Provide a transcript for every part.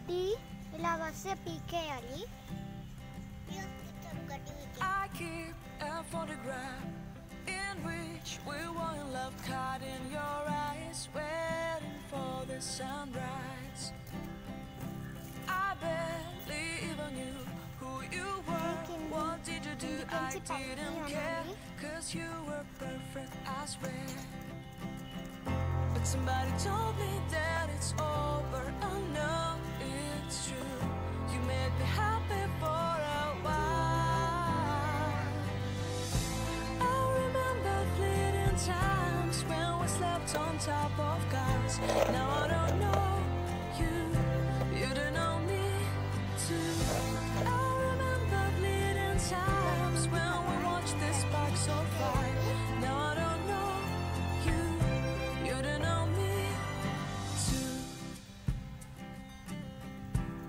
Tea ఇలా వస్తే పీకేయాలి. I keep a photograph in which we were in love, caught in your eyes, waiting for the sunrise. I barely even knew who you were. What did you do? I didn't care, 'cause you were perfect, I swear. But somebody told me that it's over. Oh no, it's true. You made me happy for a while. I remember fleeting times when we slept on top of cars. Now I don't know you, you don't know me too. I remember fleeting times when we watched the sparks so fly. Now I don't know you, you don't know me too.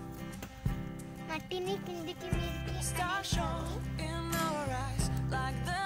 మట్టిని కిందికి మీదకి Stars shone in our eyes like the